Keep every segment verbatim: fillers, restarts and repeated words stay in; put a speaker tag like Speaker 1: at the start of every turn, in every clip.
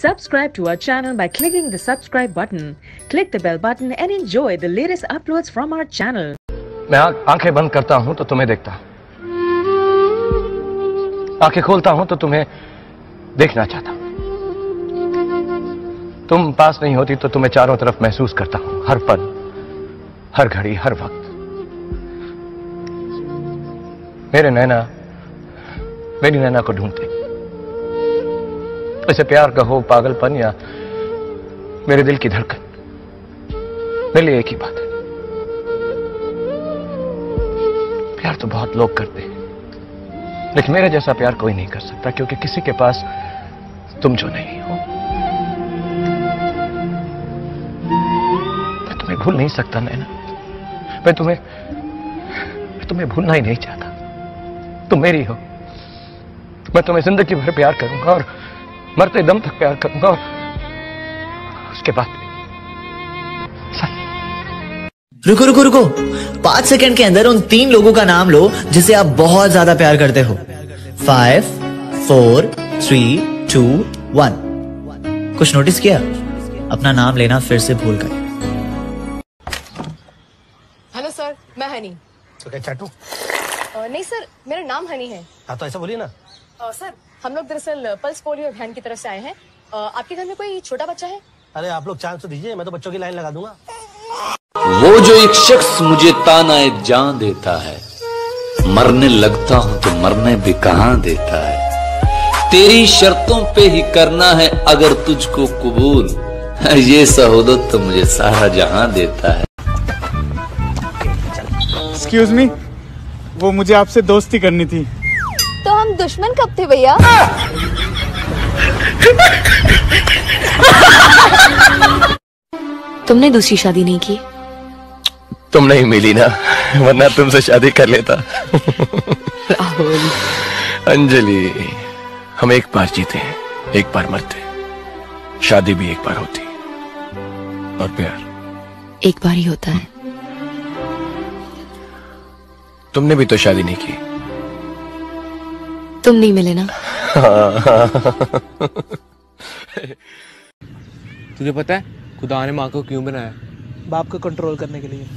Speaker 1: Subscribe to our channel by clicking the subscribe button. Click the bell button and enjoy the latest uploads from our channel.
Speaker 2: मैं आंखें बंद करता हूं तो तुम्हें देखता हूं, आंखें खोलता हूं तो तुम्हें देखना चाहता हूं। तुम पास नहीं होती तो तुम्हें चारों तरफ महसूस करता हूं, हर पल, हर घड़ी, हर वक्त। मेरे नैना मेरी नैना को ढूंढते, इसे प्यार कहो, पागलपन या मेरे दिल की धड़कन, मेरे लिए एक ही बात है। प्यार तो बहुत लोग करते हैं, लेकिन मेरे जैसा प्यार कोई नहीं कर सकता, क्योंकि किसी के पास तुम जो नहीं हो। मैं तुम्हें भूल नहीं सकता नैना, मैं तुम्हें मैं तुम्हें भूलना ही नहीं चाहता। तुम मेरी हो, मैं तुम्हें जिंदगी भर प्यार करूंगा और मरते दम तक प्यार करूंगा, और उसके बाद
Speaker 3: रुको रुको रुको पांच सेकंड के अंदर उन तीन लोगों का नाम लो जिसे आप बहुत ज्यादा प्यार करते हो। Five four three two one. कुछ नोटिस किया? अपना नाम लेना फिर से भूल गए।
Speaker 4: हेलो सर, मैं हनी।
Speaker 5: तो क्या चाटू?
Speaker 4: नहीं सर, मेरा नाम हनी है।
Speaker 5: हाँ तो ऐसा बोलिए ना।
Speaker 4: आ, सर हम लोग दरअसल पल्स पोलियो अभियान की तरफ से आए हैं। आ, आपके घर में कोई छोटा बच्चा है?
Speaker 5: अरे आप लोग चांस तो दीजिए, मैं तो बच्चों की लाइन लगा दूंगा।
Speaker 6: वो जो एक शख्स मुझे तानाए जान देता है, मरने लगता हूं तो मरने भी कहां देता है। तेरी शर्तों पे ही करना है अगर तुझको कबूल, ये सहोदत तो मुझे सारा जहां देता है।
Speaker 7: एक्सक्यूज मी, वो मुझे आपसे दोस्ती करनी थी।
Speaker 8: तो हम दुश्मन कब थे भैया?
Speaker 9: तुमने दूसरी शादी नहीं की?
Speaker 2: तुम नहीं मिली ना, वरना तुमसे शादी कर लेता।
Speaker 9: राहुल।
Speaker 2: अंजलि, हम एक बार जीते हैं, एक बार मरते हैं। शादी भी एक बार होती है, और प्यार
Speaker 9: एक बार ही होता है।
Speaker 2: तुमने भी तो शादी नहीं की।
Speaker 9: तुम नहीं मिले ना।
Speaker 10: तुझे पता है खुदा ने माँ को क्यों बनाया?
Speaker 5: बाप को कंट्रोल करने के लिए।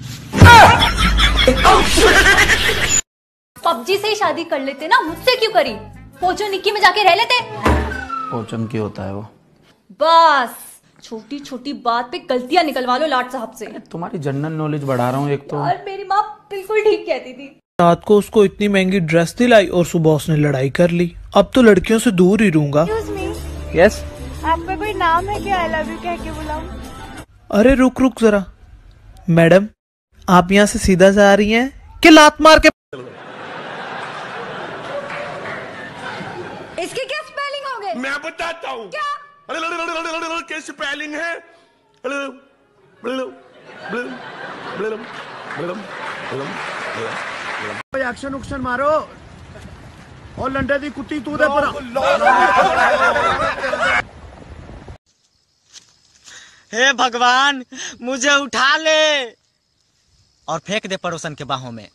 Speaker 8: पबजी से ही शादी कर लेते ना, मुझसे क्यों करी? पोचो निक्की में जाके रह लेते।
Speaker 10: पोचम क्यों होता है वो?
Speaker 8: बस छोटी छोटी बात पे गलतियां निकलवा लो लाट साहब से।
Speaker 10: तुम्हारी जनरल नॉलेज बढ़ा रहा हूँ एक तो।
Speaker 8: और मेरी माँ बिल्कुल ठीक कहती थी।
Speaker 7: रात को उसको इतनी महंगी ड्रेस दिलाई और सुबह उसने लड़ाई कर ली। अब तो लड़कियों से दूर ही रहूंगा।
Speaker 11: यस, आपका कोई नाम है क्या? आई लव यू कह के बुलाऊं?
Speaker 7: अरे रुक रुक जरा, मैडम आप यहाँ से सीधा जा रही हैं कि लात मार के?
Speaker 8: इसके क्या स्पेलिंग हो गए?
Speaker 12: मैं बताता हूँ। क्या स्पेलिंग है?
Speaker 5: एक्शन उक्शन मारो और लंडे दी कुत्ती तू दे पर।
Speaker 3: हे भगवान, मुझे उठा ले और फेंक दे पड़ोसन के बाहों में।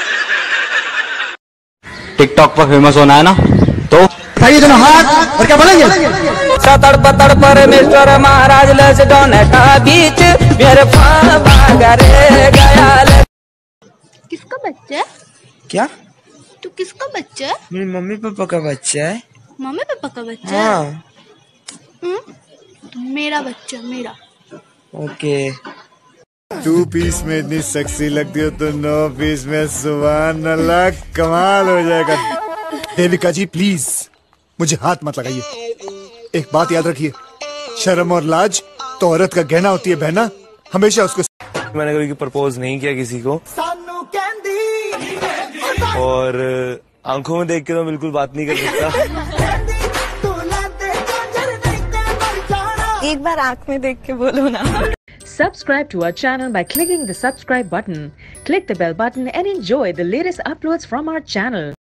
Speaker 10: टिकटॉक पर फेमस होना है ना, तो
Speaker 3: उठाइए दोनों हाथ और क्या बोलेंगे?
Speaker 13: सतड़ पतड़ परमेश्वर महाराज लस दोनों का बीच मेरे रे गया।
Speaker 8: किसका बच्चा है?
Speaker 3: क्या?
Speaker 8: तू किसका बच्चा है?
Speaker 3: मेरी मम्मी पापा का बच्चा है।
Speaker 8: मम्मी पापा का बच्चा?
Speaker 3: हाँ।
Speaker 8: है? मेरा बच्चा, मेरा।
Speaker 3: ओके।
Speaker 14: टू पीस में इतनी सेक्सी लगती हो तो नौ पीस में सुभान अल्लाह, कमाल हो जाएगा। देविका जी प्लीज मुझे हाथ मत लगाइए। एक बात याद रखिए, शर्म और लाज तो औरत का गहना होती है बहना, हमेशा उसको।
Speaker 10: मैंने कभी प्रपोज नहीं किया किसी को, और आंखों में देख के तो बिल्कुल बात नहीं कर सकता।
Speaker 11: एक बार आंख में देख के बोलो ना।
Speaker 1: Subscribe to our channel by clicking the subscribe button. Click the bell button and enjoy the latest uploads from our channel.